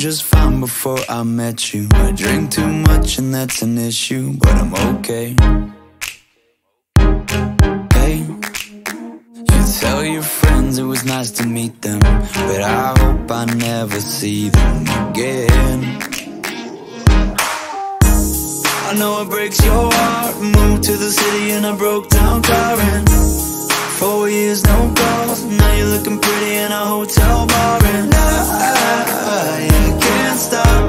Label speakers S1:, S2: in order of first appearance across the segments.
S1: just fine before I met you. I drink too much and that's an issue, but I'm okay. Hey, you tell your friends it was nice to meet them, but I hope I never see them again. I know it breaks your heart. Moved to the city in a broke down car, and 4 years no calls. Now you're looking pretty in a hotel bar, and I can't stop.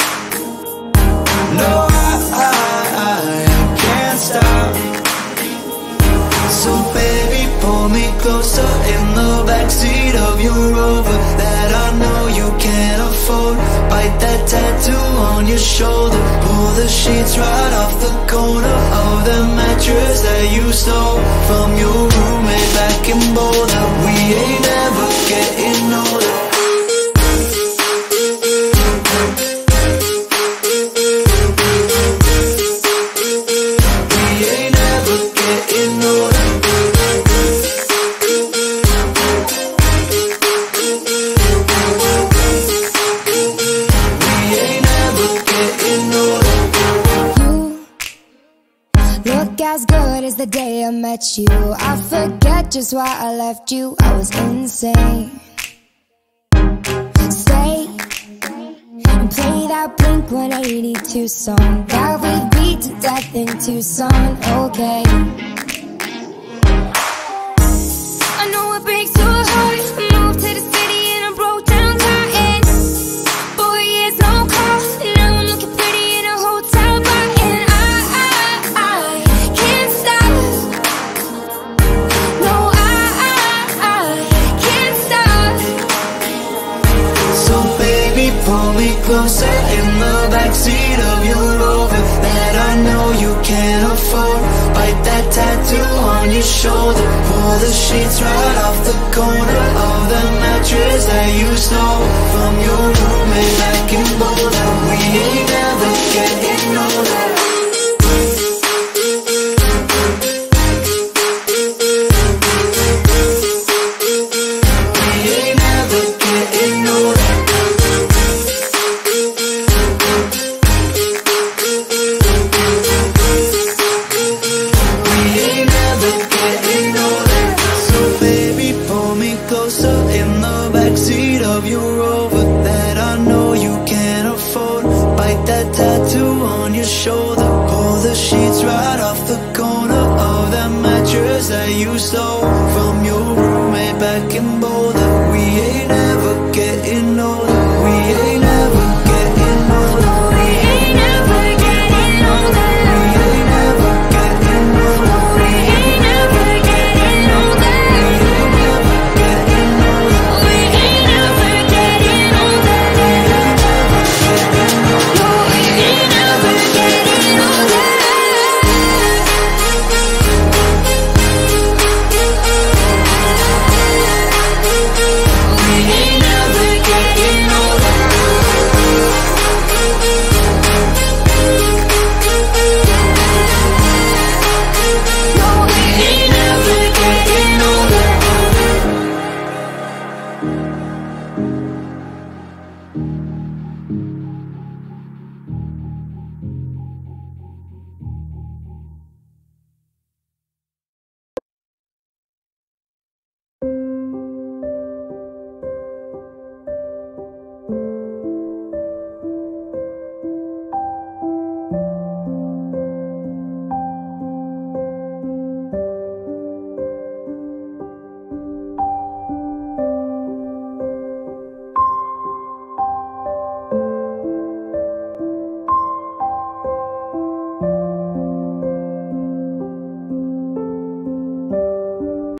S1: No, I can't stop. So baby, pull me closer in the backseat of your Rover that I know you can't afford. Bite that tattoo on your shoulder. Pull the sheets right off the corner of the mattress that you stole from your roommate back in Boulder. We ain't ever getting older. We ain't ever getting older.
S2: Look as good as the day I met you. I forget just why I left you. I was insane. Stay and play that Blink-182 song that we beat to death in Tucson. Okay, I know it breaks your heart. Moved to the city and I broke down crying. 4 years no call. Now I'm looking pretty in a hotel bar, and I can't stop. No, I can't stop.
S1: So baby, pull me closer in the backseat of your Rover that I know you can't afford. Bite that tattoo on your shoulder. Pull the sheets right off the corner of the mattress that you stole from your roommate back in Boulder. We ain't never getting older. We ain't never getting older. We ain't never getting older. So baby, pull me closer in the backseat of your Rover that I know you can't afford. Bite that tattoo on your shoulder. Pull the sheets right off the corner of that mattress that you stole from your roommate back in Boulder.